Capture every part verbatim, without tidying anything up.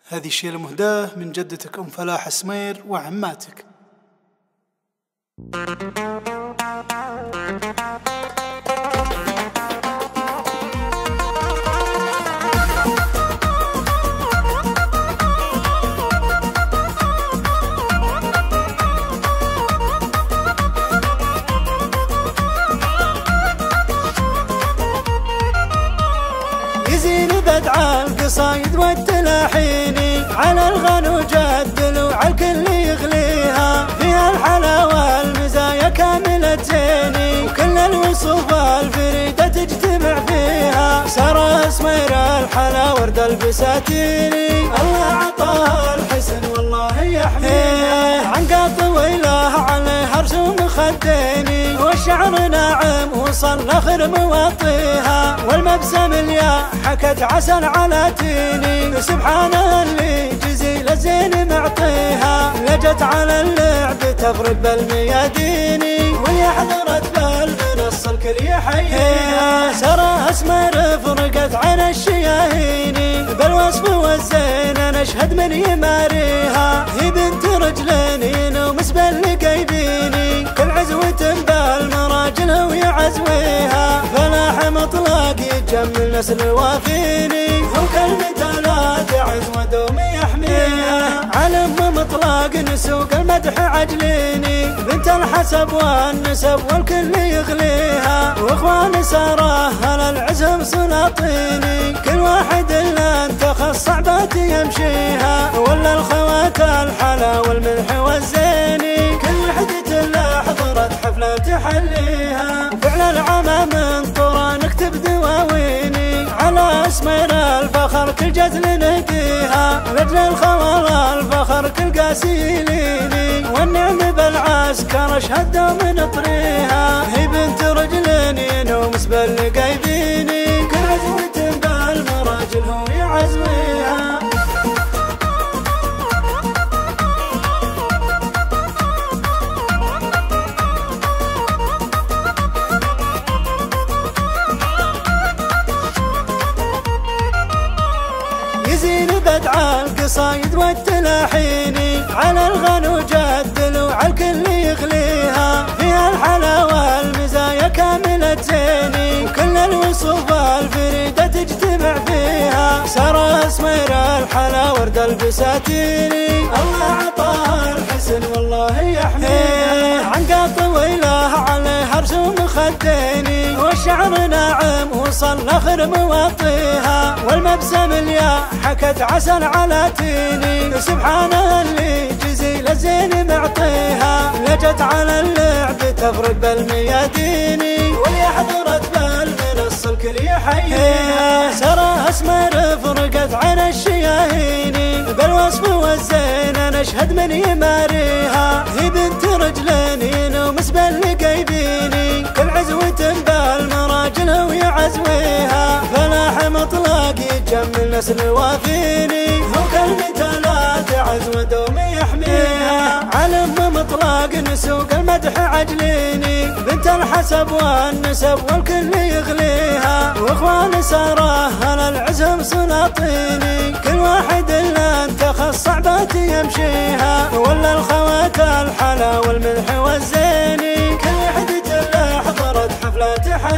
هذه شيلة مهداة من جدتك أم فلاح سمير وعماتك. يزين بدع القصايد والتلاحيني على الغنو جدل وعلى الكل يغليها، فيها الحلاوة المزايا كاملة زيني وكل الوصوف الفريدة تجتمع فيها. سارة سمير الحلا ورد البساتيني، الله عطاها الحسن والله يحميها. عنقا طويلة عليها رسوم خديني، والشعر ناعم وصل اخر مواطيها، والمبسم اليا حكت عسل على تيني. سبحانه اللي جزيل الزين معطيها، لجت على اللعب تفرد بالمياديني، واللي حضرت بالمنص الكل يحييها. سارة سمير فرقت عن الشياهيني، بالوصف والزين نشهد من يماريها. هي بنت رجلين ومسبل لقيبيني، كل عزوة بالمراجل ويعزويها. فلاح مطلق يجمل نسل وافيني، وكلمة لا تعز ودوم يحميها. علم مطلق نسوق المدح عجليني، بنت الحسب والنسب والكل يغليها. واخوان ساره هل العزم سلاطيني، كل واحد الا انت خص صعبات يمشيها. ولا الخوات الحلا والملح والزيني، كل وحدة لا حضرت حفلة تحليها. وفعل العمى من طرى نكتب دواويني، على سمير الفخر كل جزل نهديها. رجل الخوال الفخر كل قاسيليني، والنعم بالعسكر اشهد من طريها. هي بنت رجلين ومسبل لقايديني، كل عزوة بالمراجل هو يعزويها. يزين بدع القصايد والتلاحيني، على الغنو جدل وعلى الكل يغليها. فيها الحلاوة المزايا كاملة زيني، وكل الوصوف الفريدة تجتمع فيها. سارة سمير الحلا ورد البساتيني، الله عطاها الحسن والله يحميها. عنقا طويلة عليها رسوم خديني، والشعر ناعم وصل اخر مواطيها. والمبسم اليا حكت عسل على تيني، سبحانه اللي جزيل الزين معطيها. لجت على اللعب تفرد بالمياديني، واللي حضرت بالمنص الكل يحييها. سارة سمير فرقت عن الشياهيني، بالوصف والزين نشهد من يماريها. هي بنت رجلين ومسبل لقيبيني، كل عزوة بالمراجل ويعزويها. فلاح مطلق يجمل نسل وافيني، وكلمة لا تعز ودوم يحميها. علم مطلق نسوق المدح عجليني، بنت الحسب والنسب والكل يغليها. واخوان ساره هل العزم سلاطيني، كل واحد الا انت خص صعبات يمشيها. ولا الخوات الحلا والملح والزيني، كل وحدة لا حضرت حفلة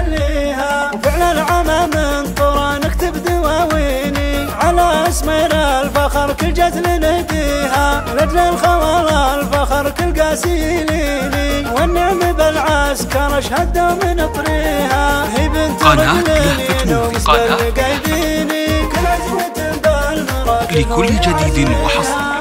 تحليها. وفعل العمى من طرى نكتب دواويني، على سمير الفخر كل جزل نهديها. رجل الخوال الفخر كل قاسيليني، والنعم بالعسكر اشهد من طريها. هي بنت رجلين ومسبل قايديني، كل عزوة بالمراكب لكل جديد وحصري